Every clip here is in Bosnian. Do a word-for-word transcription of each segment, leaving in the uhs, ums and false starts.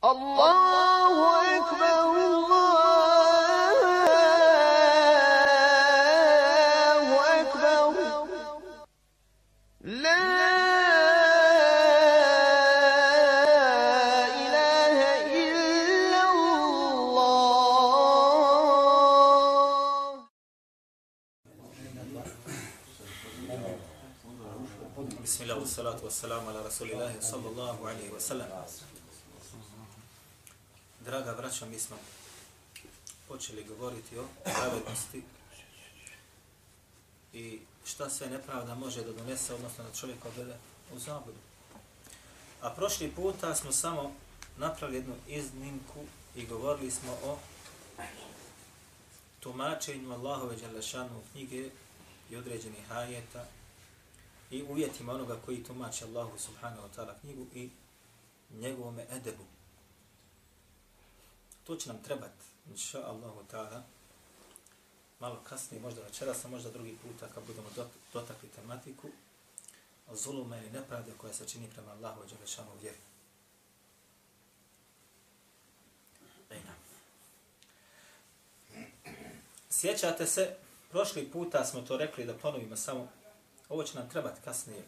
Allahu ekber, Allahu ekber, la ilahe illallah. Bismillah, wassalatu wassalamu ala rasulillahi sallallahu alaihi wa sallam. Draga braćo, mi smo počeli govoriti o pravednosti i šta sve nepravda može da donese, odnosno da čovjek odvede u zabludu. A prošli puta smo samo napravili jednu iznimku i govorili smo o tumačenju Allahove dželešanu knjige i određenih ajeta i uvjetima onoga koji tumači Allahu subhanahu wa ta'ala knjigu i njegovome edebu. To će nam trebati, inša Allahu ta'ala, malo kasnije, možda večeras, a možda drugi puta kad budemo dotakli tematiku o zuluma ili nepravde koja se čini prema Allahu dželešanu vjeri. Ejna. Sjećate se, prošli puta smo to rekli da ponovimo samo, ovo će nam trebati kasnije.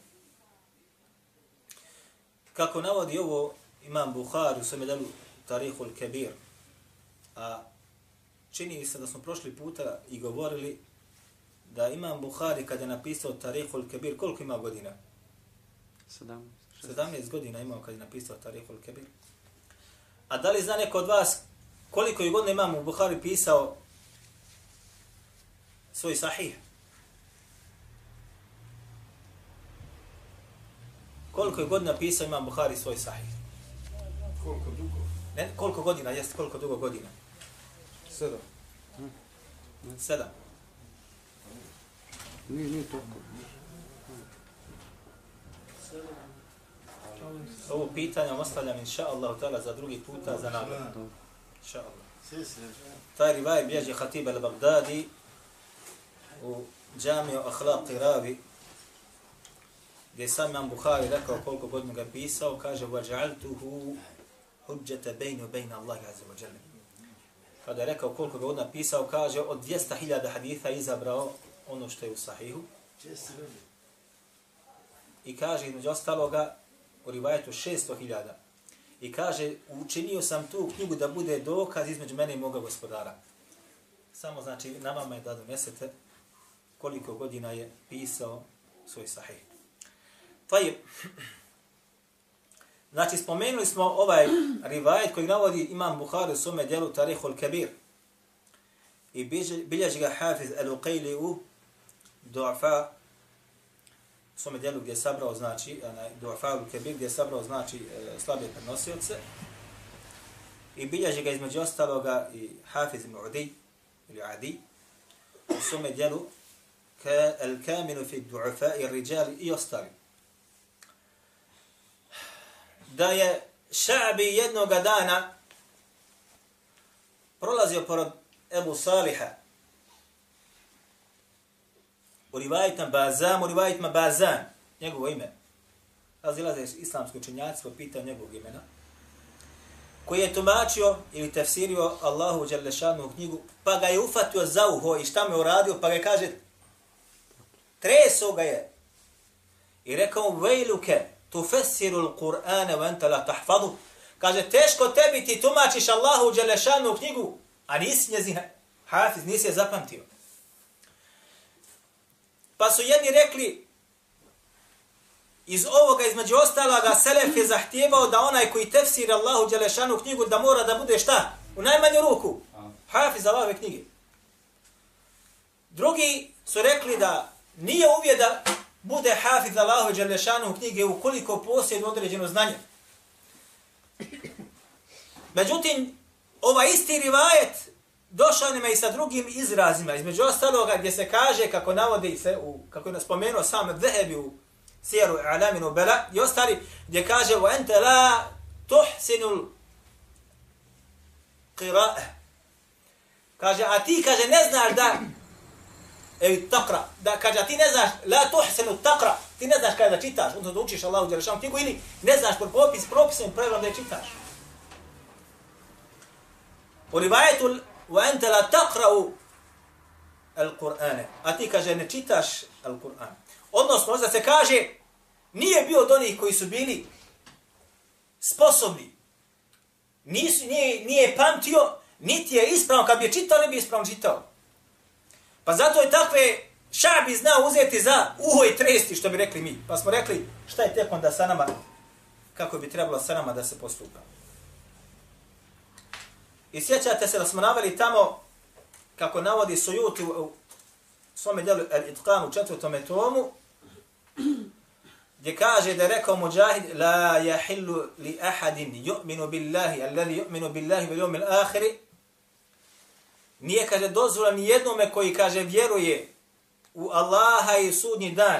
Kako navodi ovo Imam Buhari u svome delu Tarihul Kebir, a čini mi se da smo prošli puta i govorili da Imam Buhari kada je napisao Tarihul Kebir, koliko ima godina? sedamnaest godina imao kada je napisao Tarihul Kebir. A da li zna neko od vas koliko je godina Imam Buhari pisao svoj sahih? Koliko je godina pisao Imam Buhari svoj sahih? Koliko dugo? Ne, koliko godina, jeste koliko dugo godina? Sedam. Sedam. Nije, nije toliko. Ovo pitanje ostavljam inša Allah za drugi puta za nagradu. Inša Allah. Taj rivaj bilježi Hatib al-Baghdadi u džamiju Akhlaq Ravi, gdje sam Imam Buhari rekao koliko godina ga pisao, kaže وَجَعَلْتُهُ حُجَّةَ بَيْنُ وَبَيْنَ اللَّهِ عَزَّ وَجَلَّ. Kada je rekao koliko ga godina pisao, kaže od dvjesto hiljada haditha izabrao ono što je u sahihu. I kaže između ostaloga u rivajetu šesto hiljada. I kaže učinio sam tu knjigu da bude dokaz između mene i moga gospodara. Samo znači na vama je da donesete koliko godina je pisao svoj sahih. To je, znači spomenuli smo ovaj rivajet koji navodi Imam Buhari u svome djelu Tarihul Kebir. I bilježi ga Hafiz al-Uqayli u Du'afa, u svome djelu gdje je sabrao, znači, Du'afa al-Kebir, gdje je sabrao, znači, slabe prenosioce. I bilježi ga između ostaloga i Hafiz ibn Udi, ili Adi, u svome djelu Al-Kamilu fi Du'afa i Rijali i ostali. Da je Ša'bi jednoga dana prolazio pored Ebu Saliha u rivajitima Bazam, u rivajitima Bazan, njegovo ime. Razilaze islamski učenjaci po pitanju njegovog imena, koji je tumačio ili tefsirio Allahu dželešanu knjigu, pa ga je ufatio za uho i šta me uradio, pa ga kaže, treso ga je i rekao, vejluke, tufessiru l-Qur'ana wa anta la tahfadu. Kaže, teško tebi ti tumačiš Allahu dželešanu knjigu, a nisi njezin hafiz, nisi je zapamtio. Pa su jedni rekli, iz ovoga, između ostaloga, Selef je zahtijevao da onaj koji tefsiri Allahu dželešanu knjigu, da mora da bude šta? U najmanju ruku. Hafiz Allahove knjige. Drugi su rekli da nije uvijek da bude hafiz Allahu dželešanu knjige ukoliko posjeduje određeno znanje. Međutim, ovaj isti rivajet došao nam i sa drugim izrazima, između ostaloga gdje se kaže, kako navodi se, u, kako je spomenuo sam Zehebi u Sijeru Alaminu Bela i ostali, gdje kaže وَأَنْتَ لَا تُحْسِنُ الْقِرَاءَ. Kaže, a ti, kaže, ne znaš da evi takra, da kaže, a ti ne znaš la tuhsinu takra, ti ne znaš kada da čitaš, odnosno da učiš Allahu dželešanu knjigu ili ne znaš por propis, propisom pravilom da je čitaš. U rivajetu وَأَنْتَ لَا تَقْرَأُ الْقُرْآنَ. A ti kaže ne čitaš Al-Kur'an. Odnosno, možda se kaže nije bio od onih koji su bili sposobni. Nisu, nije, nije pamtio, niti je ispravno. Kad bi je čitao, ne bi ispravno čitao. Pa zato je takve Šabi znao uzeti za uho i tresti, što bi rekli mi. Pa smo rekli šta je tek onda sa nama, kako bi trebalo sa nama da se postupa. I sjećate se da smo naveli tamo, kako navodi Sujuti u, u svome djelu Al-Itqan u četvrtome tomu, gdje kaže da je rekao Mujahid la yahillu li ahadin yu'minu billahi alladhi yu'minu billahi wal yawmil akhir. Nije, kaže, dozvola ni jednome koji, kaže, vjeruje u Allaha i sudnji dan,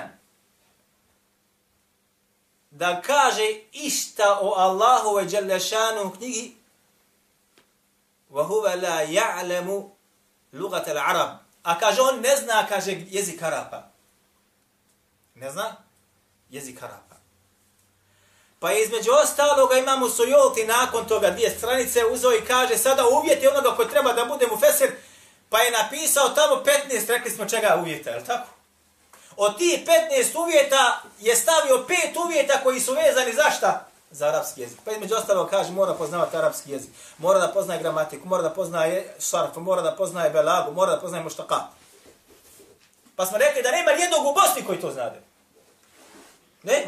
da kaže išta o Allahu ve dželle šanu knjigi, wa huwa la ya'lamu lugat al-arab. A kaže, on ne zna, kaže, jezik Arapa. Ne zna jezik Arapa. Pa između ostaloga imamo Suyuti nakon toga dvije stranice uzeo i kaže sada uvjeti onoga koji treba da bude mufesir, pa je napisao tamo petnaest, rekli smo čega uvjeta, je li tako? Od tih petnaest uvjeta je stavio pet uvjeta koji su vezani za šta? Za arapski jezik. Pa između ostaloga kaže mora poznavati arapski jezik, mora da poznaje gramatiku, mora da poznaje šarf, mora da poznaje belagu, mora da poznaje muštaqat. Pa smo rekli da nema jednog u Bosni koji to znade. Nema.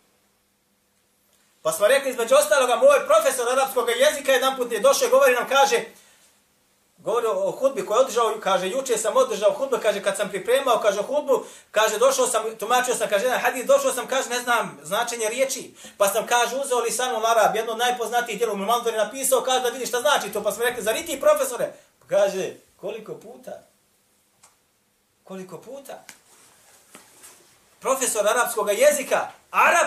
Pa smo rekli između ostaloga, moj profesor arapskog jezika jedan put je došao i govori nam, kaže, govori o hudbi koju je održao, kaže, juče sam održao hudbu, kaže, kad sam pripremao, kaže, hudbu, kaže, došao sam, tumačio sam, kaže, jedan hadis, došao sam, kaže, ne znam, značenje riječi, pa sam, kaže, uzeo Lisanul Arab, jedno od najpoznatijih djela, Mulmandor je napisao, kaže, da vidi šta znači to, pa smo rekli, zar i ti profesore? Pa kaže, koliko puta? Koliko puta? Profesor arapskog jezika, Arab,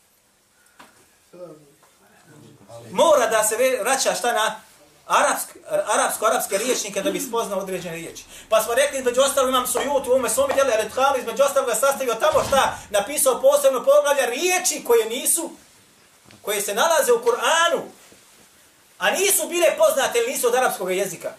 mora da se vraća šta na arapsk, arapsko-arapske riječnike da bi spoznao određene riječi. Pa smo rekli, između ostalo imam Sujuti u ovome svome djelu Al-Itqan, između ostalo ga sastavio tamo šta, napisao posebno poglavlja riječi koje nisu, koje se nalaze u Kur'anu, a nisu bile poznate ili nisu od arapskog jezika.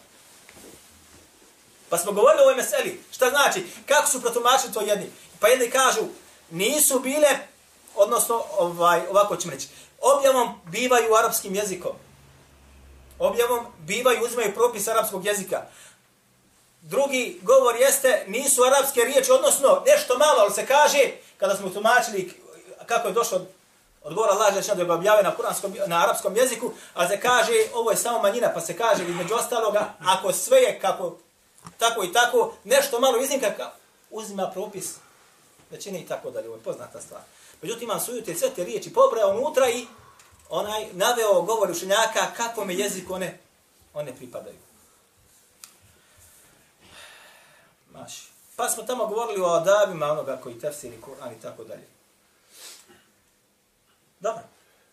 Pa smo govorili o ovoj meseli. Šta znači? Kako su protumačili to jedni? Pa jedni kažu, nisu bile, odnosno, ovaj, ovako ćemo reći, objavom bivaju arapskim jezikom. Objavom bivaju, uzimaju propis arapskog jezika. Drugi govor jeste, nisu arapske riječi, odnosno, nešto malo, ali se kaže, kada smo tumačili kako je došlo od, od govora Allah da je objavio na, na arapskom jeziku, a se kaže, ovo je samo manjina, pa se kaže, između ostaloga, ako sve je kako, tako i tako, nešto malo iznimka, uzima propis većine i tako dalje, ovo je poznata stvar. Međutim, imam Sujuti sve te riječi pobrao unutra i onaj naveo govor učenjaka kakvom jeziku one, one pripadaju. Maši. Pa smo tamo govorili o adabima onoga koji tefsiri Kur'an i tako dalje. Dobro.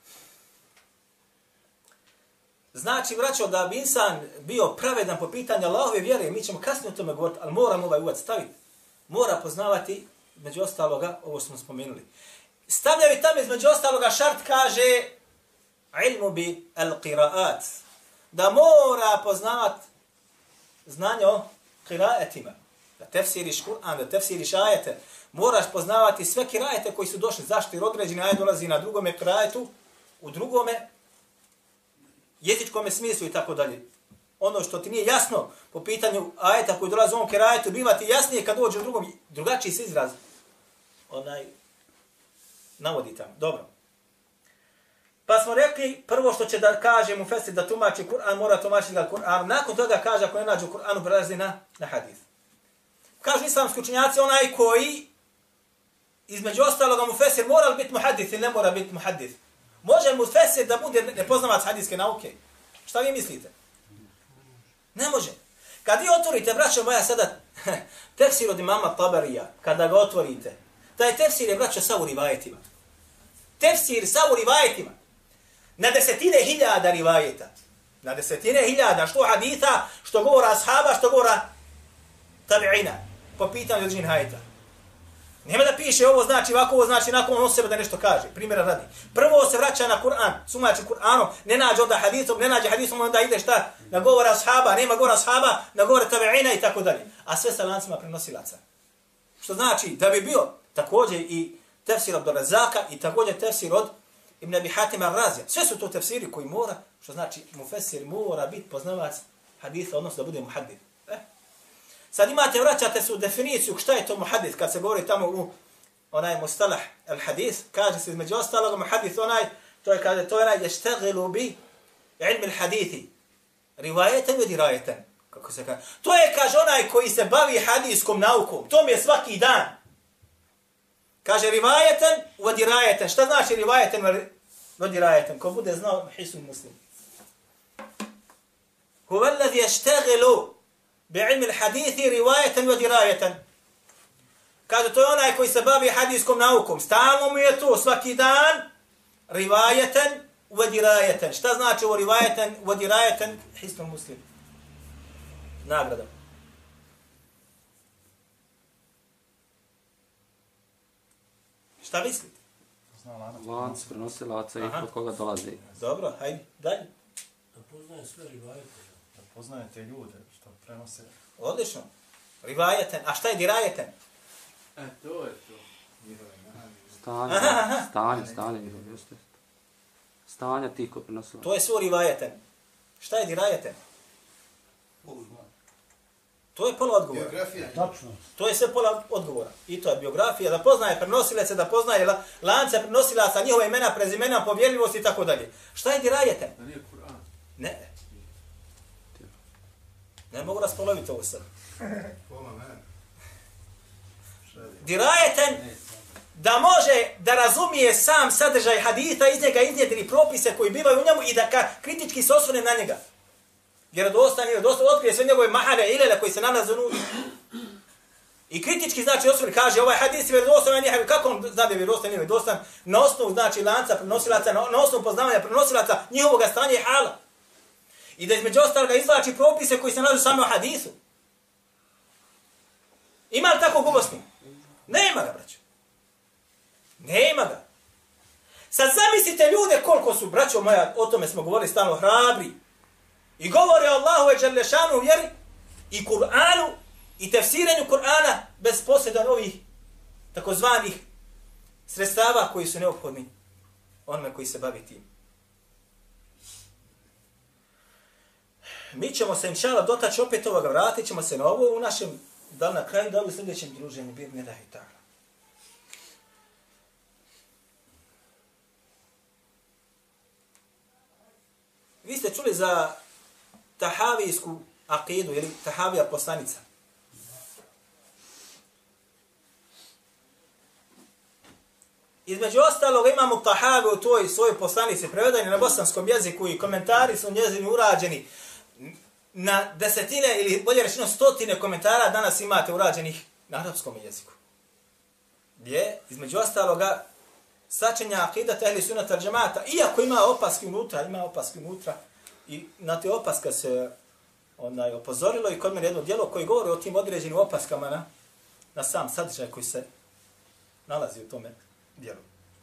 Znači, vraćao da bi insan bio pravedan po pitanju Allahove vjere, mi ćemo kasnije o tome govoriti, ali moramo ovaj uvod staviti. Mora poznavati, među ostaloga, ovo smo spomenuli. Stavljaju tamo između ostaloga šart, kaže ilmu bi al-qira'at. Da mora poznavat znanje o qira'atima. Da tefsiriš Kur'an, da tefsiriš ajete. Moraš poznavati sve kirajete koji su došli. Zašto? Jer određeni ajet dolazi na drugome kirajetu, u drugome jezičkome smislu i tako dalje. Ono što ti nije jasno po pitanju ajeta koji dolazi u ovom kirajetu, biva ti jasnije kad dođe u drugom, drugačiji se izraz. Onaj navodi tamo. Dobro. Pa smo rekli, prvo što će da kaže mufesir da tumači Kur'an, mora tumačiti ga Kur'an. Nakon toga kaže, ako ne nađe u Kur'anu, prelazi na, na hadith. Kažu islamski učenjaci, onaj koji, između ostaloga mufesir, mora li biti muhadith ili ne mora biti muhadith? Može mufesir da bude nepoznavac hadijske nauke? Šta vi mislite? Ne može. Kad vi otvorite, braćo moja, sada tefsir od imama Tabarija, kada ga otvorite, taj tefsir je, braćo, sa u rivajetima. Tefsir sa u rivajetima. Na desetine hiljada rivajeta. Na desetine hiljada, što haditha, što govora ashaba, što govora tabi'ina. Po pitanju određenih hajeta. Nema da piše ovo znači ovako, ovo znači nakon on sebe da nešto kaže. Primjera radi. Prvo se vraća na Kur'an, sumači Kur'anom, ne nađe onda hadisom, ne nađe hadisom, onda ide šta? Na govora ashaba, nema govora ashaba, na govora tabeina i tako dalje. A sve sa lancima prenosilaca. Što znači da bi bio također i tefsir od Razaka i također tefsir od Ibn Abi Hatim al-Razija. Sve su to tefsiri koji mora, što znači mufesir mora biti poznavac hadisa, odnosno da bude muhaddis. Eh? Sad imate, vraćate se u definiciju šta je to muhaddis, kad se govori tamo u onaj mustalah al-hadis, kaže se između ostalog muhaddis onaj, to je kaže, to je onaj ještegilu bi ilmi al-hadithi, rivajetan i dirajetan, kako se kaže. To je, kaže, onaj koji se bavi hadijskom naukom, to mi je svaki dan. Kaže rivajetan i dirajetan. Šta znači rivajetan i dirajetan? Ko bude znao, hisun muslim. Huwa alladhi yashtaghilu bi'ilmi al-hadithi rivajetan i dirajetan. Kaže, to je onaj koji se bavi hadijskom naukom. Stalno mu je to, svaki dan, rivajetan i dirajetan. Šta znači ovo rivajetan i dirajetan? Hisun muslim. Nagrada. Šta mislite? Lanac prenosilaca i kod koga dolazi. Dobro, hajde, dalje. Da poznaje sve rivajete. Da poznajete ljude što prenose. Odlično. Rivajeten. A šta je dirajeten? E, to je to. Stanje, stanje, stanje. Jeste. Stanja ti ko prenosilaca. To je svo rivajeten. Šta je dirajeten? To je pola odgovora. Biografija. Tačno. To je sve pola odgovora. I to je biografija, da poznaje prenosilaca, da poznaje la, lance prenosilaca, njihova imena, prezimena, povjerljivost i tako dalje. Šta je dirajeten? Da nije Kur'an. Ne. Ne mogu raspoloviti ovo sad. Pola mene. Dirajeten da može da razumije sam sadržaj haditha, iz njega iznjedri propise koji bivaju u njemu i da ka kritički se osvrne na njega. Vjerodostan, vjerodostan, otkrije sve njegove mahane ilele koji se nalaze unutra. I kritički znači osvrne, kaže ovaj hadis je vjerodostan, nije, kako on zna da je vjerodostan, nije vjerodostan? Na osnovu znači lanca prenosilaca, na, na osnovu poznavanja prenosilaca njihovog stanja i hala. I da između ostaloga izvlači propise koji se nalaze samo u hadisu. Ima li tako gubosni? Nema ga, braćo. Nema ga. Sad zamislite ljude koliko su, braćo moja, o tome smo govorili stalno, hrabri. I govore o Allahu ve Đalešanu vjeri i Kur'anu i tefsiranju Kur'ana bez posljeda ovih takozvanih sredstava koji su neophodni onome koji se bavi tim. Mi ćemo se inšala dotaći opet ovoga, vratit ćemo se na ovo u našem, da li na kraju, da li u sljedećem druženju, bir ne da je tako. Vi ste čuli za tahavijsku akidu ili tahavija poslanica. Između ostalog imamo tahaviju u toj svojoj poslanici prevedeni na bosanskom jeziku i komentari su njezini urađeni na desetine ili bolje rečeno stotine komentara danas imate urađenih na arapskom jeziku. Gdje između ostaloga sačenja akidata ehli sunnata al džemata, iako ima opaski unutra, ima opaski unutra, i na te opaska se onaj opozorilo i kod mene jedno djelo koji govori o tim određenim opaskama na, na sam sadržaj koji se nalazi u tome djelu.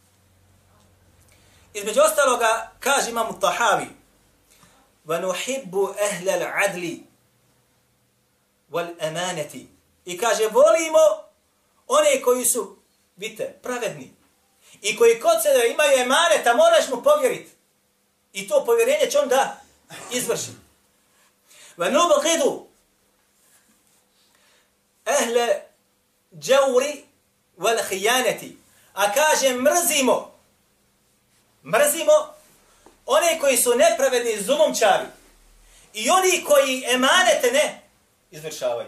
Između ostaloga kaže imam Tahavi وَنُحِبُّ أَهْلَ الْعَدْلِ وَالْأَمَانَةِ i kaže volimo one koji su, vidite, pravedni i koji kod sebe imaju emaneta, moraš mu povjeriti. I to povjerenje će on da izvrši. وَنُبْغِدُ أَهْلَ جَوْرِ وَالْحِيَانَةِ a kaže mrzimo, mrzimo one koji su nepravedni zulumčari i oni koji emanete ne izvršavaju.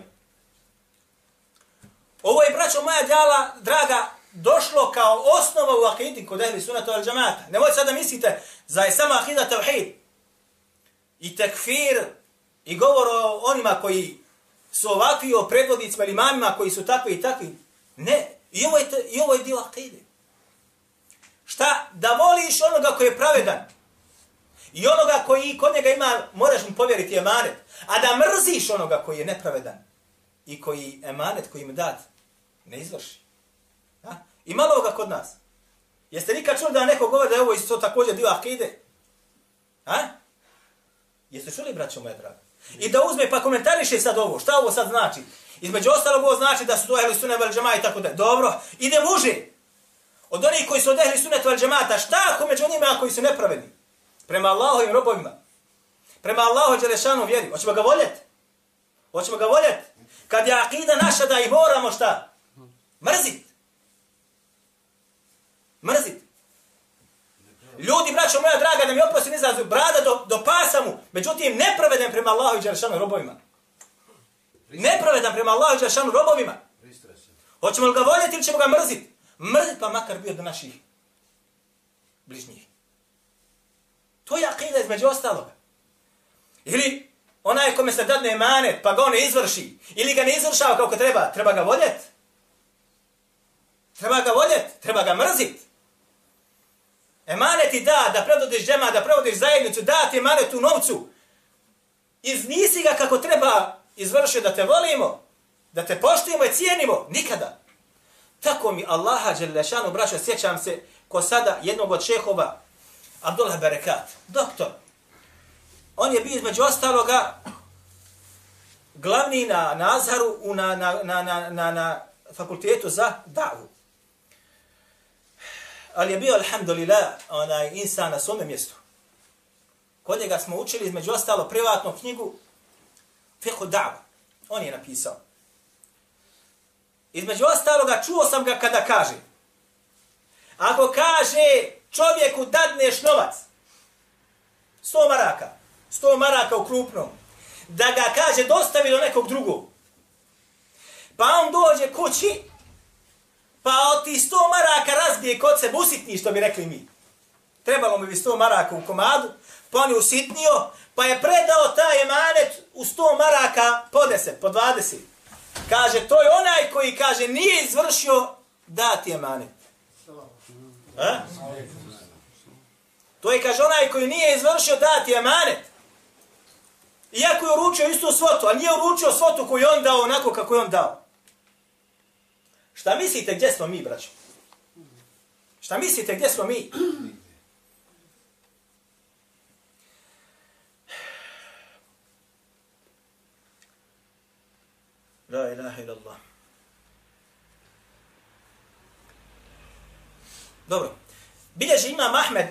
Ovo je, braćo moja djala, draga, došlo kao osnova u akidi kod ehli sunnata wal džemata. Nemojte sada mislite za je sama akida tevhid i tekfir i govor o onima koji su ovakvi, o predvodnicima ili imamima koji su takvi i takvi. Ne, i ovo je, i ovo je dio akide. Šta? Da voliš onoga koji je pravedan i onoga koji kod njega ima, moraš mu povjeriti emanet, a da mrziš onoga koji je nepravedan i koji emanet koji im dat ne izvrši. Ha? I malo ga kod nas. Jeste nikad čuli da neko govori da je ovo isto također dio akide? Ha? Jeste čuli, braćo moje draga? I da uzme pa komentariše sad ovo. Šta ovo sad znači? Između ostalog ovo znači da su to ehli sunnet vel džemat i tako da. Dobro, ide muže. Od onih koji su od ehli sunnet vel džemata, šta ako među njima koji su nepravedni? Prema Allahovim robovima. Prema Allahu dželešanu vjeri. Hoćemo ga voljeti? Hoćemo ga voljeti? Kad je akida naša da ih moramo šta? Mrzit. Mrzit. Ljudi, braćo moja draga, da mi oprosti izrazu, brada do, do pasa mu, međutim nepravedan prema Allahu dželešanu robovima. Nepravedan prema Allahu dželešanu robovima. Hoćemo li ga voljeti ili ćemo ga mrzit? Mrzit pa makar bio do naših bližnjih. To je akida između ostaloga. Ili onaj kome se dadne emanet pa ga on ne izvrši. Ili ga ne izvršava kako treba. Treba ga voljet. Treba ga voljet. Treba ga mrzit. Emanet ti da, da predvodiš džema, da predvodiš zajednicu, da ti emanet u novcu. Iznisi ga kako treba izvršiti da te volimo, da te poštujemo i cijenimo. Nikada. Tako mi Allaha dželešanu, braćo, sjećam se ko sada jednog od šehova, Abdullah Berekat, doktor. On je bio između ostaloga glavni na Nazharu u na, na, na, na, na, na fakultetu za davu. Ali je bio, alhamdulillah, onaj insan na svome mjestu. Kod njega smo učili između ostalo privatnu knjigu Fiqhu da'va. On je napisao. Između ostaloga čuo sam ga kada kaže: ako kaže čovjeku dadneš novac, sto maraka, sto maraka u krupnom, da ga kaže dostavi do nekog drugog, pa on dođe kući, pa od ti sto maraka razbije kod se usitni, što bi rekli mi. Trebalo mi bi sto maraka u komadu, pa on je usitnio, pa je predao taj emanet u sto maraka po deset, po dvadeset. Kaže, to je onaj koji kaže nije izvršio dati emanet. A? To je, kaže, onaj koji nije izvršio dati emanet. Iako je uručio istu svotu, a nije uručio svotu koju on dao onako kako je on dao. Šta mislite gdje smo mi, braćo? Šta mislite gdje smo mi? La ilaha illallah. Dobro. Bilježi imam Ahmed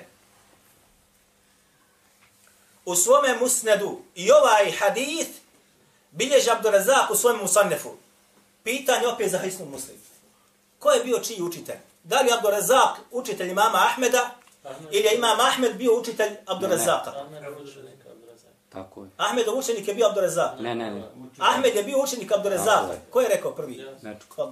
u svome musnedu i ovaj hadith bilježi Abdurazak u svome musannefu. Pitanje opet za Hisnu Muslim. Ko je bio čiji učitelj? Da li Abdurazak učitelj imama Ahmeda ili je imam Ahmed bio učitelj Abdurazaka? Tako je. Ahmedov učenik je bio Abdurazak. Ne, ne, ne. Ahmed je bio učenik Abdurazaka. Ko je rekao prvi? Nečko.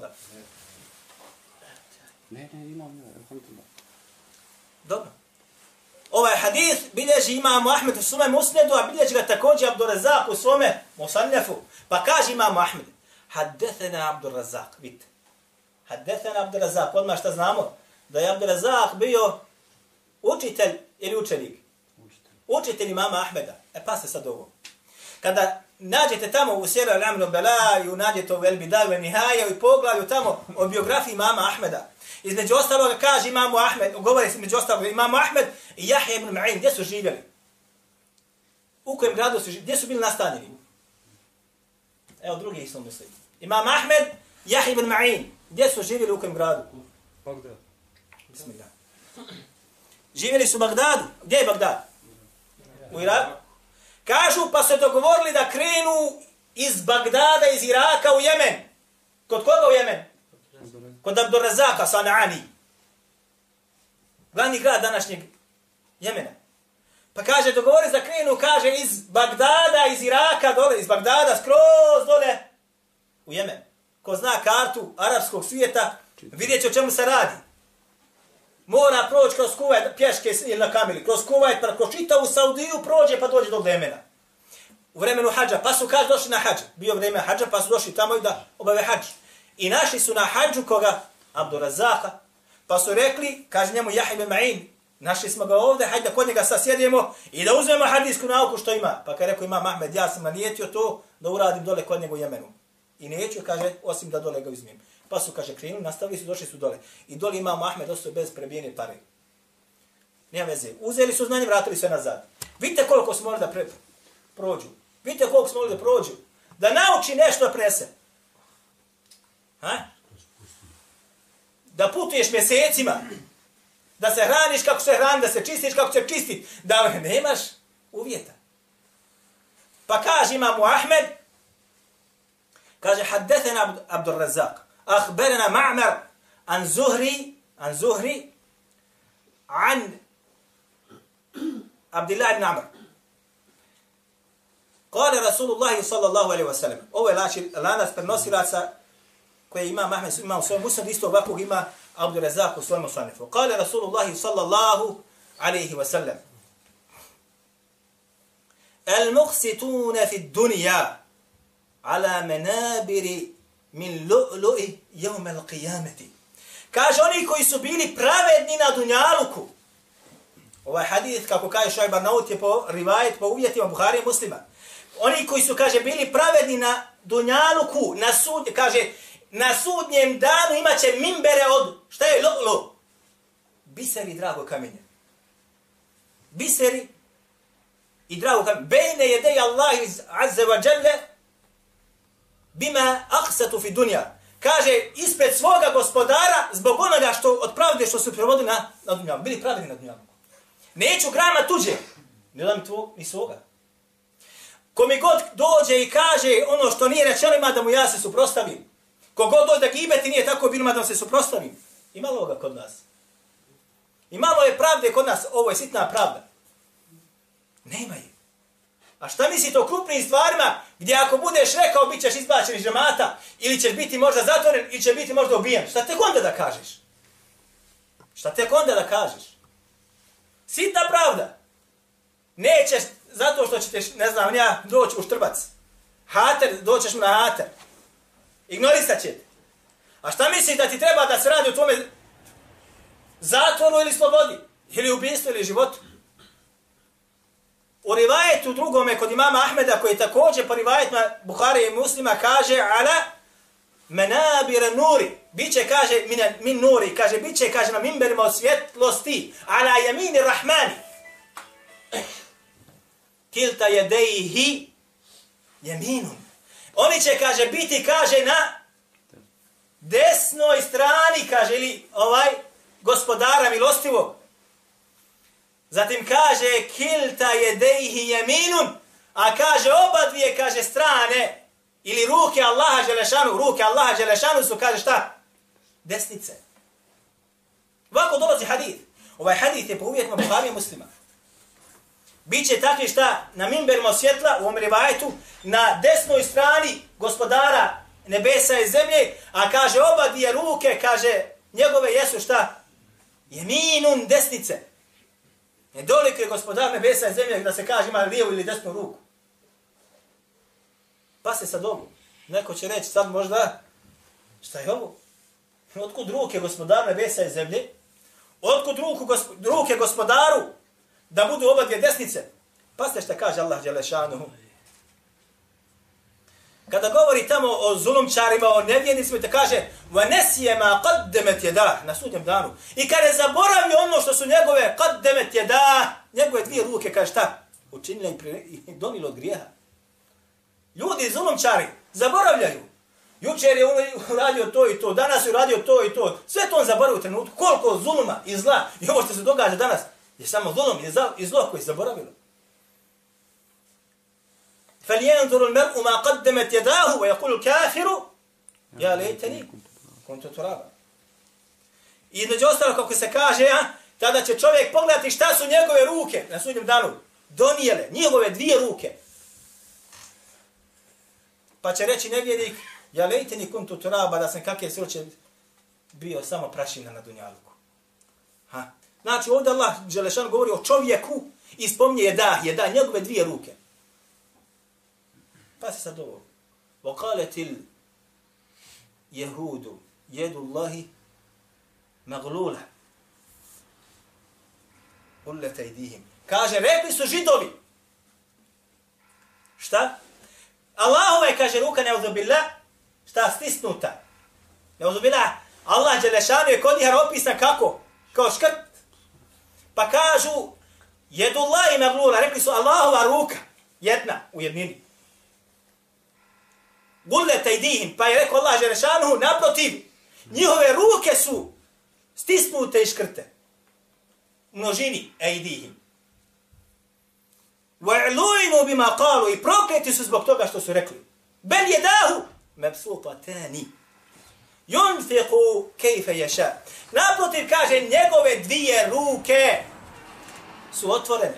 Ne, ne, imam, ne, alhamdulillah. Dobro. Ovaj hadith bilježi imamo Ahmed u svome musnedu, a bilježi ga također Abdurazak u svome musannefu. Pa kaže imamo Ahmed: haddethena Abdurazak. Vidite. Haddethena Abdurazak. Odmah šta znamo? Da je Abdurazak bio učitelj ili učenik? Učitelj. Učitelj imama Ahmeda. E pa se sad ovo. Kada nađete tamo u Sira al-Amnu Belaju, nađete u El-Bidaju al-Nihaja i poglavlju tamo o biografiji imama Ahmeda. Između ostaloga kaže imamu Ahmed, govori se između ostaloga imamu Ahmed i Jahja ibn Ma'in. Gdje su živjeli? U kojem gradu su živjeli? Gdje su bili nastanjeni? Evo drugi isto muslim. Imam Ahmed, Jahja ibn Ma'in. Gdje su živjeli u kojem gradu? Bagdad. Bismillah. Živjeli su u Bagdadu. Gdje je Bagdad? U Iraku. Kažu pa se dogovorili da krenu iz Bagdada, iz Iraka u Jemen. Kod koga u Jemen? Kod Abdurazaka, Sana'ani. Glavni grad današnjeg Jemena. Pa kaže, dogovori da krenu, kaže, iz Bagdada, iz Iraka, dole, iz Bagdada, skroz dole u Jemen. Ko zna kartu arapskog svijeta, vidjet će o čemu se radi. Mora proći kroz Kuvajt, pješke ili na kamili, kroz Kuvajt, pa kroz čitavu Saudiju prođe, pa dođe do Jemena. U vremenu hađa, pa su kaže došli na hađ. Bio vreme hađa, pa su došli tamo i da obave hađ. I našli su na hađu koga? Abdurazaka. Pa su rekli, kaže njemu Jahja ibn Ma'in, našli smo ga ovdje, hajde da kod njega sasjedimo i da uzmemo hadijsku nauku što ima. Pa kada rekao imam Ahmed, ja sam nanijetio to da uradim dole kod njega u Jemenu. I neću, kaže, osim da dole ga uzmem. Pa su, kaže, krenuli, nastavili su, došli su dole. I dole imamo Ahmed ostao bez prebijene pare. Nema veze. Uzeli su znanje, vratili sve nazad. Vidite koliko smo morali da pre... prođu. Vidite koliko smo morali da prođu. Da nauči nešto da prenese. Ha? Da putuješ mjesecima. Da se hraniš kako se hrani, da se čistiš kako se čistiti. Da nemaš uvjeta. Pa kaže imamu Ahmed, kaže, haddethena Abdur Razak, akhberena Ma'mar, an Zuhri, an Zuhri, an Abdillah ibn Amr. Kale Rasulullahi sallallahu alaihi wa sallam. Ovo je lanac prenosilaca koje ima Mahmed, ima u svojom musnadu, isto ovakvog ima Abdur Razak u svojom musanifu. Kale Rasulullahi sallallahu alaihi wa sallam. المقسطون في الدنيا على منابر من لؤلؤ يوم القيامة. Kaže oni koji su bili pravedni na dunjaluku. Ovaj hadis, kako kaže Šuajb Arnaut, je po rivajet, po uvjetima Buhari i Muslima. Oni koji su, kaže, bili pravedni na dunjaluku, na sud, kaže, na sudnjem danu imaće mimbere od, šta je lu'lu? Biseri, drago kamenje. Biseri i drago kamenje. Bejne jedej Allah azza wa jalla bima aqsatu fi dunja. Kaže, ispred svoga gospodara, zbog onoga što od pravde što su provodili na, na dunjalu. Bili pravedni na dunjalu. Neću grama tuđe, ne dam tvog ni svoga. Ko mi god dođe i kaže ono što nije rečeno, ima da mu ja se suprostavim. Kogod dođe da gibeti nije tako bilo, ima da mu se suprostavim. Ima li ovoga kod nas? I malo je pravde kod nas, ovo je sitna pravda. Nema je. A šta mislite o krupnim stvarima, gdje ako budeš rekao, bit ćeš izbačen iz džemata, ili ćeš biti možda zatvoren, ili će biti možda ubijen. Šta tek onda da kažeš? Šta tek onda da kažeš? Sitna pravda. Nećeš, zato što ćeš, ne znam, ja, doći u štrbac. Hater, doćeš mu na hater. Ignorisat će te. A šta misliš da ti treba da se radi u tvome zatvoru ili slobodi? Ili ubijstvu ili životu? U rivajetu drugome kod imama Ahmeda, koji također po rivajetima Buhari i Muslima kaže ala menabira nuri. Biće, kaže, min, min nuri. Kaže, biće, kaže, na mimberima od svjetlosti. Ala jamini rahmani. Kilta jedejhi jaminun. Oni će, kaže, biti, kaže, na desnoj strani, kaže, ili ovaj gospodara milostivog. Zatim kaže, kilta jedejhi jaminun, a kaže, oba dvije, kaže, strane, ili ruke Allaha Đelešanu, ruke Allaha Đelešanu su, kaže, šta? Desnice. Ovako dolazi hadith. Ovaj hadith je po uvjetima Buhari i Muslima. Biće takvi šta na mimberima svjetla, u ovom rivajetu, na desnoj strani gospodara nebesa i zemlje, a kaže, oba dvije ruke, kaže, njegove jesu šta? Jeminun, desnice. Nedoliko je gospodar nebesa i zemlje da se kaže ima lijevu ili desnu ruku. Pa se sad ovo. Neko će reći sad možda, šta je ovo? Otkud ruke gospodar nebesa i zemlje? Otkud ruku, gosp ruke gospodaru da budu oba dvije desnice? Pa ste šta kaže Allah Đelešanuhu. Kada govori tamo o zulumčarima, o nevjernicima, te kaže وَنَسِيَ مَا قَدَّمَتْ يَدَاهُ na sudnjem danu. I kada je zaboravio ono što su njegove قَدَّمَتْ يَدَاهُ, njegove dvije ruke, kaže šta? Učinile i donilo od grijeha. Ljudi, zulumčari, zaboravljaju. Jučer je uradio to i to, danas je uradio to i to. Sve to on zaboravio u trenutku. Koliko zuluma i zla i ovo što se događa danas je samo zulum i zlo koji je zaboravilo. فَلْيَنْظُرُ الْمَرْءُ مَا قَدَّمَتْ يَدَاهُ وَيَقُولُ الْكَافِرُ يَا لَيْتَنِي كُنْتُ تُرَابًا. I između ostalo, kako se kaže, a, tada će čovjek pogledati šta su njegove ruke na sudnjem danu donijele, njegove dvije ruke. Pa će reći nevjernik, ja lejteni kuntu turaba, da sam kakve sreće bio samo prašina na dunjaluku. Ha. Znači, ovdje Allah Đelešan govori o čovjeku i spominje jedah, jedah, njegove dvije ruke. Pa se sad ovo. وَقَالَتِ الْيَهُودُ يَدُ اللَّهِ مَغْلُولَ قُلَّتَ اَيْدِيهِمْ. Kaže, rekli su židovi. Šta? Allahova je, kaže, ruka neudzubillah, šta stisnuta. Neuzubila, Allah Đelešanu je kod njih opisan kako? Kao škrt. Pa kažu, jedullah i maglula, rekli su Allahova ruka, jedna u jednini. Gullet ajdihim, pa je rekao Allah Đelešanu, naprotiv, njihove ruke su stisnute i škrte. Množini ajdihim. Wa'luinu bima qalu, i prokleti su zbog toga što su rekli. Bel jedahu mabsutatani. Yunfiqu kayfa yasha. Naprotiv kaže, njegove dvije ruke su otvorene.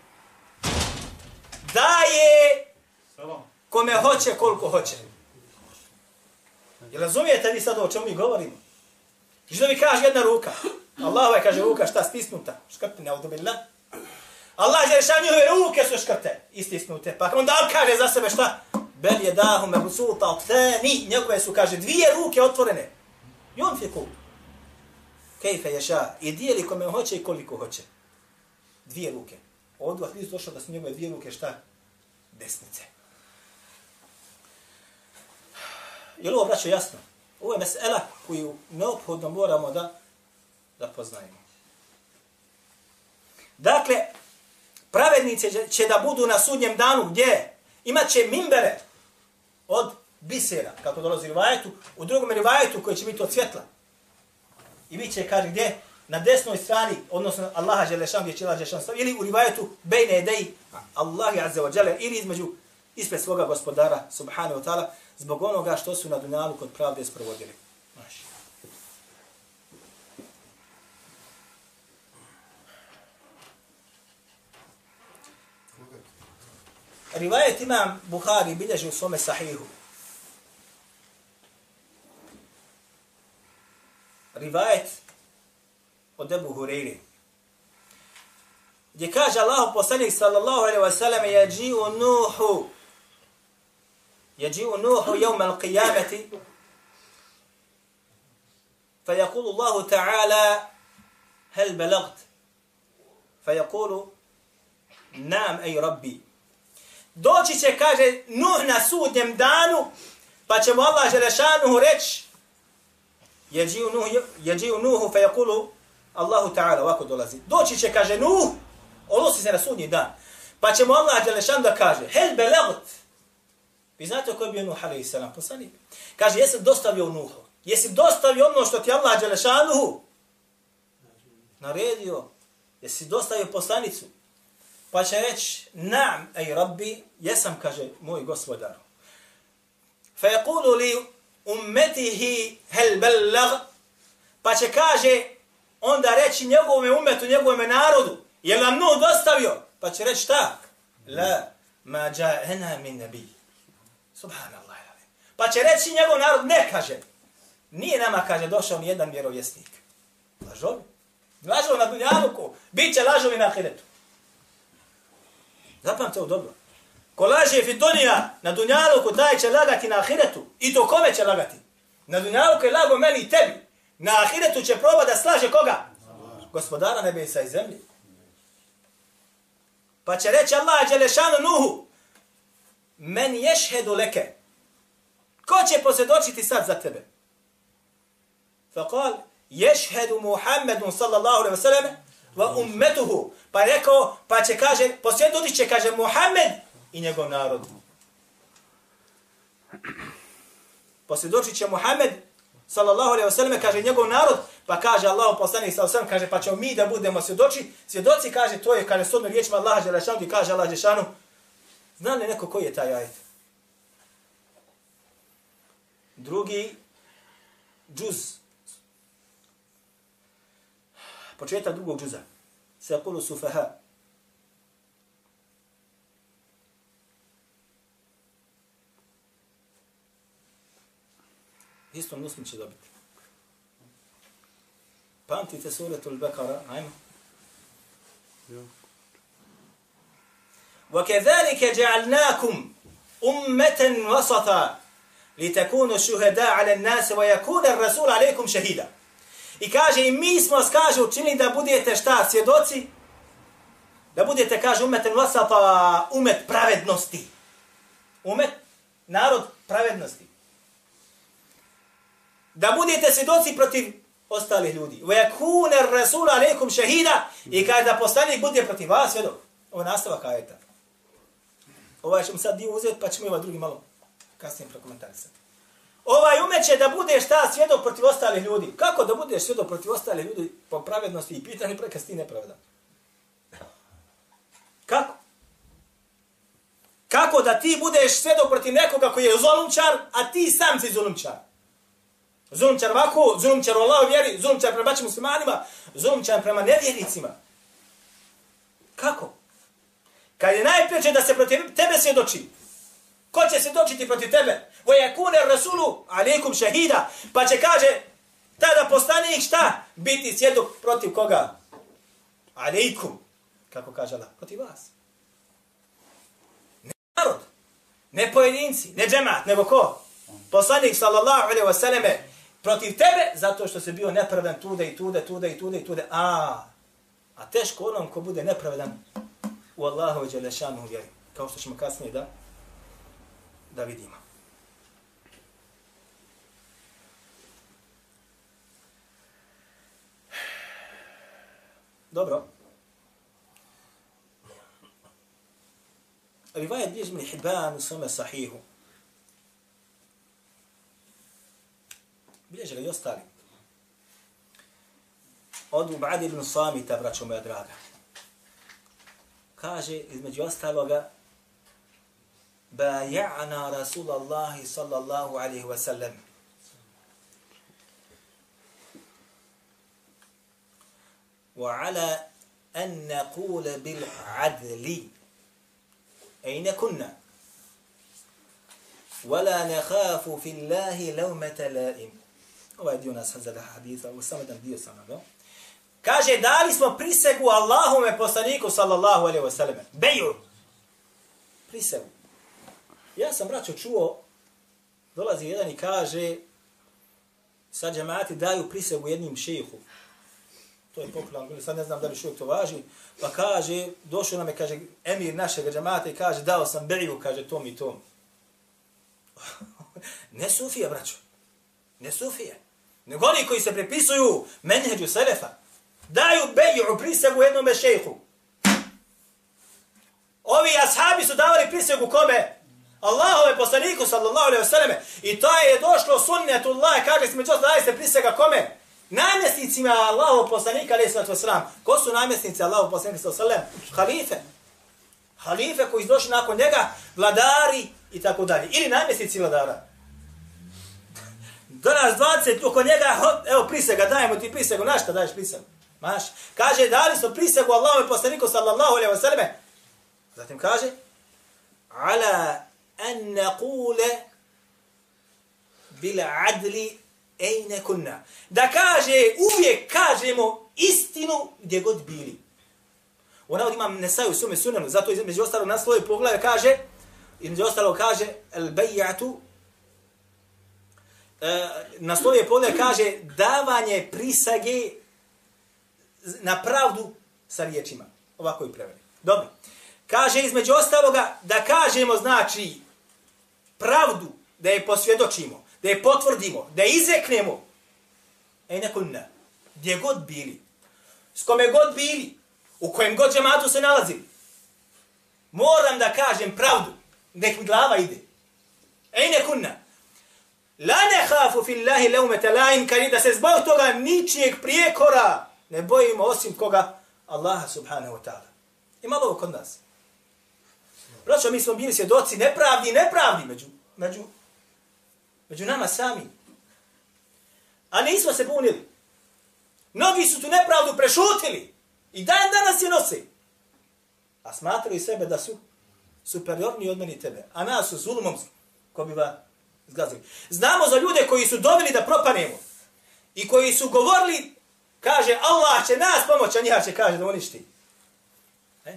Daje kome hoće, koliko hoće. Jel razumijete vi sad o čemu mi govorimo? Što mi kaže jedna ruka? Allahova kaže ruka šta stisnuta? Škrti, neaudubillah. Allah Đelešanu njihove ruke su škrte, istisnute. Pa onda on kaže za sebe šta? Bel jedahu mabsutatani. Njegove su, kaže, dvije ruke otvorene. Yunfiqu kayfa yasha. I dijeli kome hoće i koliko hoće. Dvije ruke. Ovdje hadis došao da su njegove dvije ruke šta? Desnice. Je li ovo, braćo, jasno? Ovo je mesela koju neophodno moramo da, da poznajemo. Dakle, pravednici će da budu na sudnjem danu gdje imat će mimbere od bisera, kako dolazi rivajetu, u drugom rivajetu koji će biti od svjetla. I bit će, kaže, gdje? Na desnoj strani, odnosno Allaha Đelešan, gdje će Allah Đelešan stav, ili u rivajetu bejne edej Allahi Azza wa Jalla, ili između, ispred svoga gospodara, subhanahu wa ta'ala, zbog onoga što su na dunjalu kod pravde sprovodili. Maši. Rivajet imam Buhari bilježi u svome sahihu. Rivajet od Ebu Hureyri. Gdje kaže Allahu poslanik sallallahu alaihi wa sallam yaji'u Nuhu yaji'u Nuhu yawm al-qiyamati فيقول الله تعالى هل بلغت فيقول نعم أي ربي. Doći će, kaže, Nuh na sudnjem danu, pa će mu Allah Đelešanuhu reći, jeđiju Nuhu fe jakulu Allahu ta'ala, ovako dolazi. Doći će, kaže, Nuh, odnosi se na sudnji dan, pa će mu Allah Đelešan da kaže, hel belagot. Vi znate ko je bio Nuh, alaihi salam, poslanik? Kaže, jesi dostavio Nuhu? Jesi dostavio ono što ti Allah Đelešanuhu naredio? Jesi dostavio poslanicu? Pa će reći, naam, ej rabbi, jesam, kaže, moj gospodar. Fa yaqulu li ummetihi hel bellag, pa će, kaže, onda reći njegovome umetu, njegovome narodu, je nam Nuh dostavio? Pa će reći šta? La, ma ja'ena min nabi. Subhanallah. Pa će reći njegov narod, ne, kaže, nije nama, kaže, došao ni jedan vjerovjesnik. Lažovi. Lažovi na dunjaluku, bit će lažovi na ahiretu. Zapamte ovo dobro. Ko laže fi dunija na dunjaluku, taj će lagati na ahiretu. I to kome će lagati? Na dunjaluku je lago meni i tebi. Na ahiretu će probati da slaže koga? Gospodara nebesa i zemlje. Pa će reći Allah Đelešanu Nuhu, men ješhedu leke. Ko će posvjedočiti sad za tebe? Faqal, ješhedu Muhammedun sallallahu alaihi wa sallam, va ummetuhu. Pa rekao, pa će, kaže, posvjedočit će, kaže, Muhammed i njegov narod. Posvjedočit će Muhammed, sallallahu alaihi wa sallam, kaže, njegov narod, pa kaže Allah poslanik sallallahu alaihi wa sallam, kaže, pa ćemo mi da budemo svjedoči. Svjedoci, kaže, to je, kaže, sodno riječima Allaha Đelešanu, i kaže Allah Đelešanu, zna li neko koji je taj ajet? Drugi, džuz. Početak drugog džuza. Sekulu sufaha. Isto muslim će dobiti. Pamtite suratul Bekara, ajmo. وَكَذَلِكَ جَعَلْنَاكُمْ أُمَّةً وَسَطًا لِتَكُونُوا شُهَدَاءَ عَلَى النَّاسِ وَيَكُونَ الرَّسُولُ عَلَيْكُمْ شَهِيدًا. I kaže, i mi smo, kaže, učinili da budete šta, svjedoci? Da budete, kaže, umeten vasata, umet pravednosti. Umet, narod pravednosti. da budete svjedoci protiv ostalih ljudi. وَيَكُونَ الرَّسُولَ عَلَيْكُمْ شَهِيدًا i kada poslanik bude protiv vas svjedok. Ovo je nastavak ajeta. Ovaj ćemo sad dio uzeti, pa ćemo i ovaj drugi malo kasnije prokomentarisati. Ovaj umeće da budeš ta svjedok protiv ostalih ljudi. Kako da budeš svjedok protiv ostalih ljudi po pravednosti i pitanju preka si ti nepravedan? Kako? Kako da ti budeš svjedok protiv nekoga koji je zulumčar, a ti sam si zulumčar? Zulumčar ovako, zulumčar u Allahu vjeri, zulumčar prema braćim muslimanima, zulumčar prema nevjernicima. Kako? Kad je najpreče da se protiv tebe svjedoči, ko će svjedočiti protiv tebe? وَيَكُونَ الرَّسُولُ عَلَيْكُمْ شَهِيدًا pa će kaže, tada poslanik šta? Biti svjedok protiv koga? Alejkum. Kako kaže Allah? Protiv vas. Ne narod, ne pojedinci, ne džemat, nego ko? Poslanik sallallahu alejhi ve selleme protiv tebe zato što se bio nepravedan tude i tude, tude i tude i tude. A, a teško onom ko bude nepravedan u Allahu dželle šanehu vjeri. Kao što ćemo kasnije da da vidimo. Dobro. Rivajet bilježi Ibn Hibban u svome sahihu. Bilježi ga i ostali. Od Ubadi ibn Samita, braćo moja draga. Kaže, između ostaloga, بايعنا رسول الله صلى الله عليه وسلم وعلى أن نقول بالعدل أين كنا ولا نخاف في الله لومة لائم. Ovaj dio nas za hadisa, ovo samo jedan dio sam naveo. Kaže, dali smo prisegu Allahume poslaniku sallallahu alejhi ve selleme. Beju. Prisegu. Ja sam, braćo, čuo, dolazi jedan i kaže, sad džemati daju prisegu jednim šejhu. To je popularno, sad ne znam da li šujek to važi, pa kaže, došao nam je, kaže, emir našeg džemata i kaže, dao sam beju, kaže, tom i tom. Ne sufije, braćo. Ne sufije. Nego oni koji se prepisuju menheđu selefa, daju beju prisegu jednome šejhu. Ovi ashabi su davali prisegu kome? Allahove poslaniku sallallahu alejhi ve selleme. I to je došlo sunnetullah, kaže se među daje se prisega kome? Namjesnicima Allahov poslanika alejhi ve sellem. Ko su namjesnici Allahov poslanika sallallahu alejhi ve sellem? Halife. Halife koji su došli nakon njega, vladari i tako dalje. Ili namjesnici vladara. Danas dvadeset oko njega, evo prisega, dajemo ti prisegu, na šta daješ prisegu? Maš. Kaže, dali su prisegu Allahove poslaniku sallallahu alejhi ve selleme. Zatim kaže, ala an naqule bil adli ejne kunna. Da kaže, uvijek kažemo istinu gdje god bili. Ona od imam Nesaju u sume sunanu, zato između ostalog na svoje poglave kaže, između ostalog kaže, el bejatu, na svoje poglave kaže, davanje prisage na pravdu sa riječima. Ovako je preveli. Dobro. Kaže između ostaloga da kažemo znači pravdu, da je posvjedočimo, da je potvrdimo, da je izreknemo. Ej nekon ne. Gdje god bili. S kome god bili. U kojem god džematu se nalazili. Moram da kažem pravdu. Nek mi glava ide. Ej nekon ne. La ne hafu fillahi leumete laim, kani da se zbog toga ničijeg prijekora ne bojimo osim koga? Allaha subhanahu wa ta'ala. Ima ovo kod nas. Braćo, mi smo bili svjedoci nepravdi i nepravdi među, među, među nama sami. A nismo se bunili. Mnogi su tu nepravdu prešutili. I dan danas je nose. A smatraju sebe da su superiorni od meni tebe. A nas su zulumom ko bi va zgazili. Znamo za ljude koji su doveli da propanemo. I koji su govorili, kaže, Allah će nas pomoći, a njiha će kaže da uništi. E?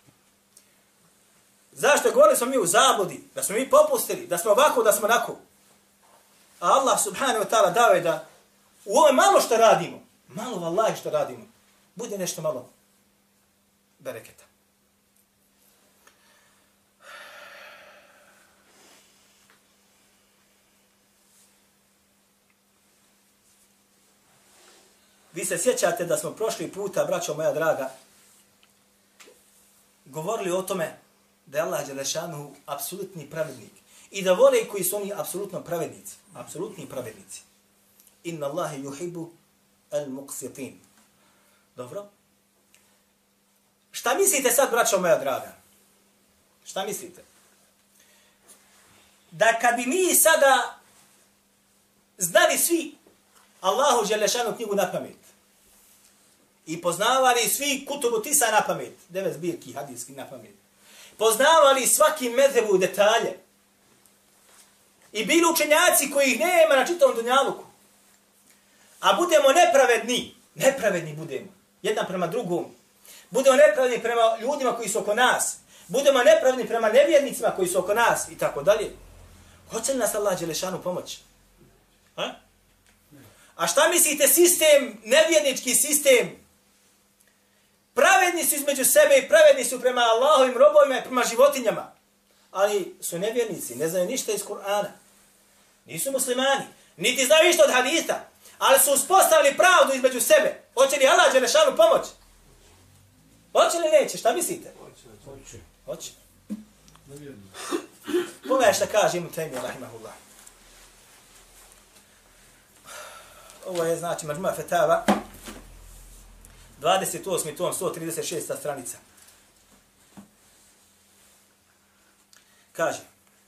Zašto govorili smo mi u zabludi, da smo mi popustili, da smo ovako, da smo onako. A Allah subhanahu wa ta'ala dao je da u ove malo što radimo, malo vallahi što radimo, bude nešto malo bereketa. Vi se sjećate da smo prošli puta, braćo moja draga, govorili o tome da je Allah dželešanu apsolutni pravednik i da vole koji su oni apsolutno pravednici, apsolutni pravednici. Inna Allahe yuhibbu al-muqsitin. Dobro? Šta mislite sad, braćo moja draga? Šta mislite? Da kad bi mi sada znali svi Allahu dželešanu knjigu na pamet i poznavali svi kutubu tisa na pamet, devet zbirki hadijski na pamet, poznavali svaki mezhebu u detalje i bili učenjaci kojih nema na čitavom dunjaluku, a budemo nepravedni, nepravedni budemo, jedan prema drugom, budemo nepravedni prema ljudima koji su oko nas, budemo nepravedni prema nevjernicima koji su oko nas i tako dalje, hoće li nas Allah dželešanu pomoći? Ha? A šta mislite sistem, nevjernički sistem, pravedni su između sebe i pravedni su prema Allahovim robovima i prema životinjama, ali su nevjernici, ne znaju ništa iz Kur'ana, nisu muslimani, niti znaju ništa od hadisa, ali su uspostavili pravdu između sebe. Hoće li Allah dželešanu pomoći? Hoće li neće? Šta mislite? Hoće. Hoće. Pogledaj šta kaže Ibn Tejmije, rahimahullah. Ovo je, znači, Mađmua Fetava, dvadeset osmi tom, sto trideset šesta stranica. Kaže,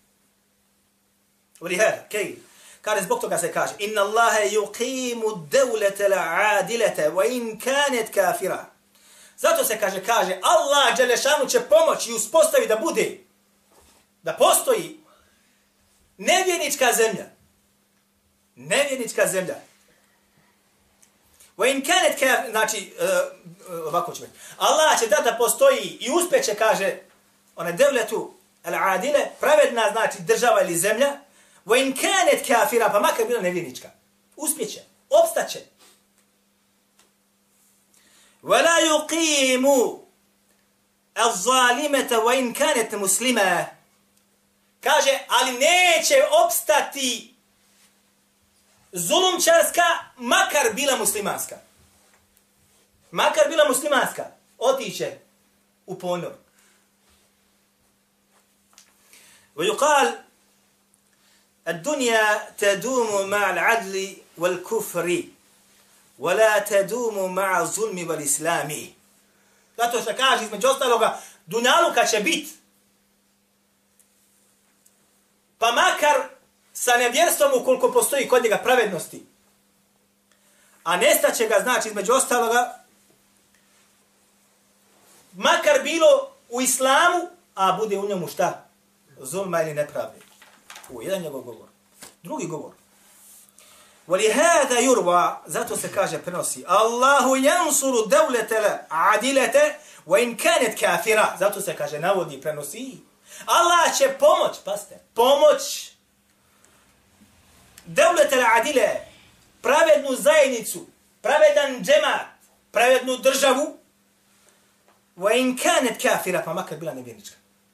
Ulihada, kej, kaže, zbog toga se kaže, inna Allahe yuqimu devlete la adilete, wa in kanet kafira. Zato se kaže, kaže, Allah dželešanu će pomoći i uspostavi da bude, da postoji nevjernička zemlja. Nevjernička zemlja. Wa in kanet kafira, znači, uh, ovako će biti. Allah će da da postoji i uspjeće, kaže, one devletu al-adile, pravedna, znači, država ili zemlja, wa in kanet kafira, pa makar bila nevjernička. Uspjeće, opstaće. وَلَا يُقِيمُ الظَّالِمَةَ وَإِنْ كَانَتْ مُسْلِمَةً. Kaže, ali neće opstati zulumčarska, makar bila muslimanska. Makar bila muslimanska, otiće u ponor. وَيُقَال الدُّنْيَا تَدُومُ مَعَ الْعَدْلِ وَالْكُفْرِ وَلَا تَدُومُ مَعَ الظُّلْمِ وَالْإِسْلَامِ. Zato što kaže, između ostaloga, dunjaluka će biti. Pa makar sa nevjerstvom ukoliko postoji kod njega pravednosti. A nestaće ga, znači, između ostaloga, makar bilo u islamu, a bude u njemu šta? Zulma ili nepravde. U jedan njegov govor. Drugi govor. وَلِهَذَا يُرْوَى, zato se kaže, prenosi, Allahu jansuru devletele adilete, وَإِنْ كَانَتْ كَافِرًا. Zato se kaže, navodi, prenosi. Allah će pomoć, paste, pomoć devletele adile, pravednu zajednicu, pravedan džemat, pravednu državu, وَإِنْ كَانَتْ كَافِرًا, pa makar bila nevjernička.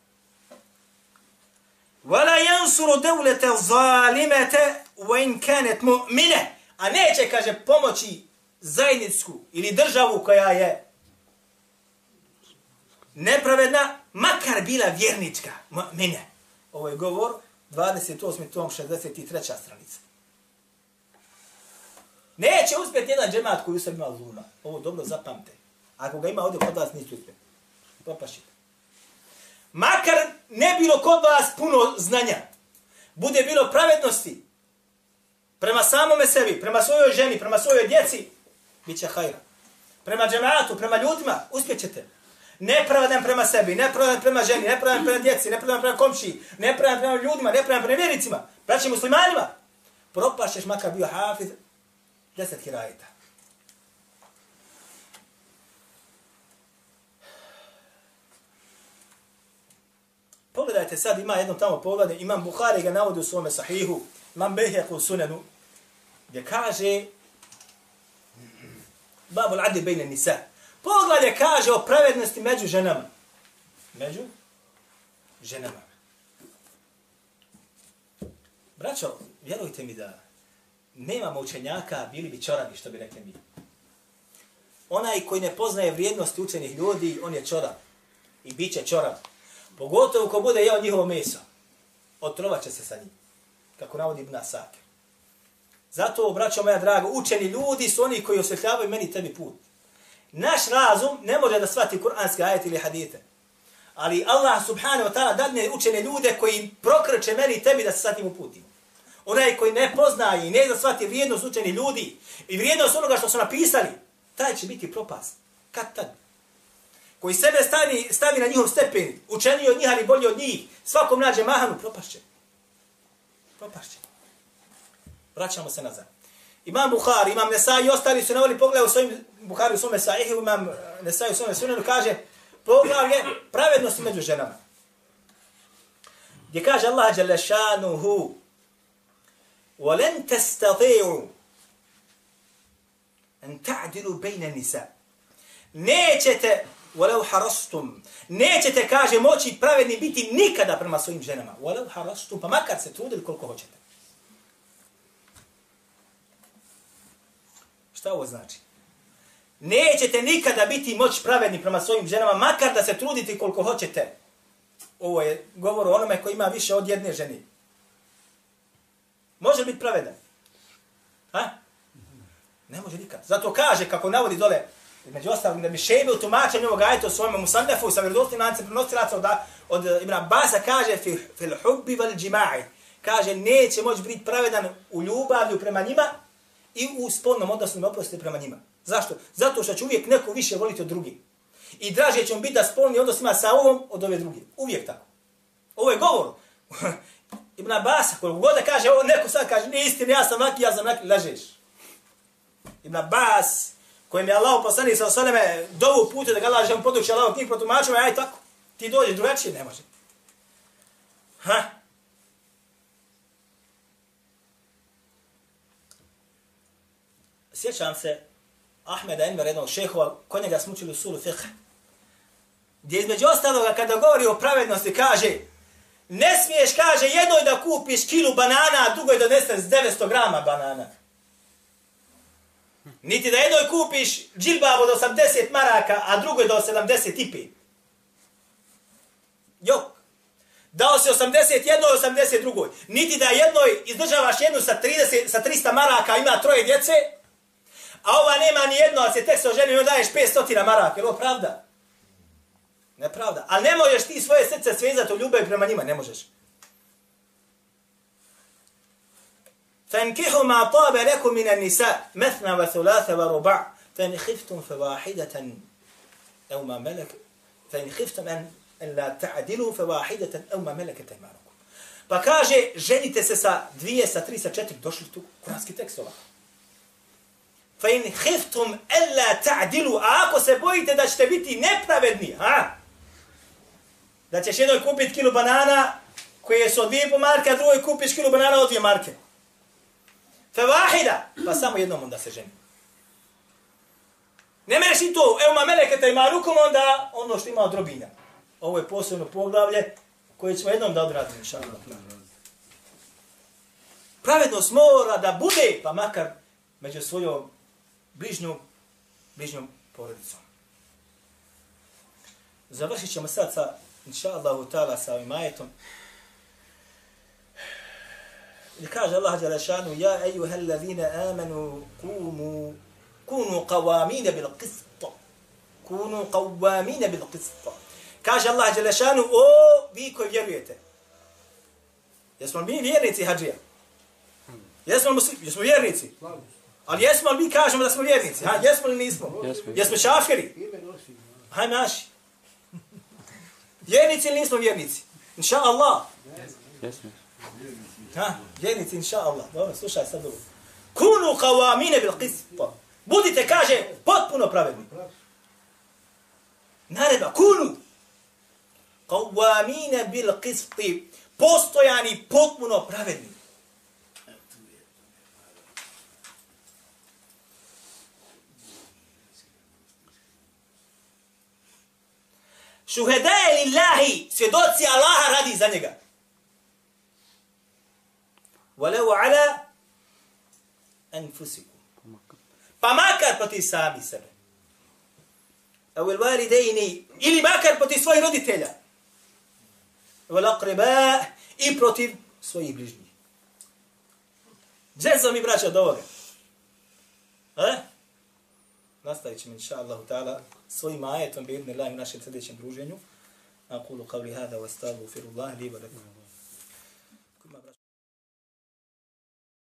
وَلَا يَنْصُرُ دَوْلَةَ الظَّالِمَةَ وَإِنْ كَانَتْ مُؤْمِنَةً. A neće, kaže, pomoći zajedničku ili državu koja je nepravedna, makar bila vjernička. Mu'mine. Ovo je govor, dvadeset osmi tom, šezdeset treća stranica. Neće uspjeti jedan džemat koji u sebi ima zulma. Ovo dobro zapamte. Ako ga ima ovdje kod vas, niste uspjeti. Popašite. Makar ne bilo kod vas puno znanja, bude bilo pravednosti prema samome sebi, prema svojoj ženi, prema svojoj djeci, bit će hajra. Prema džematu, prema ljudima, uspjećete. Nepravedan prema sebi, nepravedan prema ženi, nepravedan prema djeci, nepravedan prema komšiji, nepravedan prema ljudima, nepravedan prema vjernicima, braći muslimanima. Propašćeš makar bio hafiz deset hirajeta. Pogledajte sad, ima jedno tamo pogledaj, Imam Buhari ga navodi u svome sahihu, Imam Bejheq u sunanu, gdje kaže Babul adli bejne nisa. Pogledaj kaže o pravednosti među ženama. Među ženama. Braćo, vjerujte mi da nemamo učenjaka, bili bi čorabi, što bi rekli mi. Onaj koji ne poznaje vrijednosti učenih ljudi, on je čorab. I bit će čorab. Pogotovo ko bude jeo njihovo meso. Otrovat će se sa njim. Kako navodi Ibn Asakir. Zato, braćo moja draga, učeni ljudi su oni koji osvjetljavaju meni tebi put. Naš razum ne može da shvati kuranske ajete ili hadite. Ali Allah subhanahu wa ta'ala dadne učene ljude koji prokrče meni i tebi da se sa tim uputimo. Onaj koji ne poznaje i ne da shvati vrijednost učenih ljudi i vrijednost onoga što su napisali, taj će biti propast. Kad tad? Koji sebe stavi, stavi na njihov stepen, učeniji od njih, ali bolji od njih, svakom nađe mahanu, propašće. Propašće. Vraćamo se nazad. Imam Buhari, Imam Nesai i ostali su navoli pogledaju u svojim Buhari u svome sahihu, Imam Nesai u svome sunenu, kaže poglavlje pravednosti među ženama. Gdje kaže Allah dželle šanuhu وَلَنْ تَسْتَطِيعُوا أَنْ تَعْدِلُوا بَيْنَ النِّسَاءِ Nećete, وَلَوْ حَرَسْتُمْ Nećete, kaže, moći pravedni biti nikada prema svojim ženama. وَلَوْ حَرَسْتُمْ Pa makar se trudili koliko hoćete. Šta ovo znači? Nećete nikada biti moć pravedni prema svojim ženama, makar da se trudite koliko hoćete. Ovo je govor o onome koji ima više od jedne žene. Može biti pravedan? Ha? Ne može nikad. Zato kaže, kako navodi dole, među ostalim, da bi šebi u tumačenju ovog ajeta u svojom musandefu sa vjerodostojnim lancem prenosilaca od, od Ibn Abbasa kaže fil hubbi val džima'i. Kaže, neće moći biti pravedan u ljubavlju prema njima i u spolnom odnosu ne oprostite prema njima. Zašto? Zato što će uvijek neko više voliti od drugih. I draže će mu biti da spolni odnos ima sa ovom od ove druge. Uvijek tako. Ovo je govor. Ibn Abbas, koliko god da kaže, ovo neko sad kaže, nije istina, ja sam laki, ja sam laki, lažeš. Ibn Abbas, kojem je Allah poslanik sa osaleme dovu putu da ga Allah žem podući Allahov knjih protumačima, aj tako, ti dođeš drugačije, ne može. Ha? Sjećam se Ahmeda Enver, jednog šehova, kod njega smo učili u suru fiqh, gdje između ostaloga kada govori o pravednosti kaže ne smiješ, kaže, jednoj da kupiš kilu banana, a drugoj da doneseš devetsto grama banana. Niti da jednoj kupiš džilbab od osamdeset maraka, a drugoj da od sedamdeset pet. Jok. Dao si osamdeset jednoj, osamdeset drugoj. Niti da jednoj izdržavaš jednu sa, trideset, sa trista maraka, ima troje djece, a ova nema ni jedno, a se tek se oženio i daješ petsto maraka. Je li ovo pravda? Nepravda. Ali ne možeš ti svoje srce svezati u ljubavi prema njima. Ne možeš. فَانْكِحُوا مَا طَابَ لَكُمْ مِنَ النِّسَاءِ مَثْنَ وَثُلَاثَ وَرُبَعَ فَإِنْ خِفْتُمْ فَوَاحِدَةً أَوْ مَا مَلَكَ فَإِنْ خِفْتُمْ أَنْ لَا تَعْدِلُوا فَوَاحِدَةً أَوْ مَا مَلَكَتْ أَيْمَانُكُمْ Pa kaže, ženite se sa dvije, sa tri, sa četiri. Došli tu kuranski tekstova. فَإِنْ خِفْتُمْ أَلَّا تَعْدِلُوا A ako se bojite da ćete biti nepravedni, ha? Da ćeš jednoj kupiti kilu banana koje su od dvije po marke, a drugoj kupiš kilu banana od dvije marke. Fevahida, pa samo jednom onda se ženi. Ne mereš i to, evo ma melekata ima rukom, onda ono što ima od robinja. Ovo je posebno poglavlje koje ćemo jednom da odradimo, inša Allah. Pravednost mora da bude, pa makar među svojom bližnjom, bližnjom porodicom. Završit ćemo sad sa, inša Allahu ta'ala, sa ovim ajetom. I kaže Allah dželle šanu: "Ja ejuhellazina amanu kunu kunu qawamin bil qist." Kunu qawamin bil qist. Kaže Allah dželle šanu: "O vi koji vjerujete." Jesmo mi vjernici hadžija? Jesmo muslimi, jesmo vjernici. Ali jesmo li mi kažemo da smo vjernici? Ha, jesmo li nismo? Jesmo. Jesmo šafiri? Haj naši. Vjernici ili nismo vjernici? Inša Allah. Jesmo. Ha, vjernici, inša Allah. Dobro, slušaj sad ovo. Kunu qawamine bil qist. Budite, kaže, potpuno pravedni. Naredba, kunu qawamine bil qist. Postojani, potpuno pravedni. Šuhedaje lillahi, svjedoci Allaha radi za njega. Walau ala anfusikum. Pa makar proti sami sebe. au il validejni, ili makar protiv svojih roditelja. Wal aqriba, i protiv svojih bližnjih. Gdje sam mi braća do ovoga? E? Nastavit ćemo, inša Allahu ta'ala, svojim ajetom, bi idni Allah u našem sljedećem druženju. أقول قولي هذا واستغفر الله لي ولكم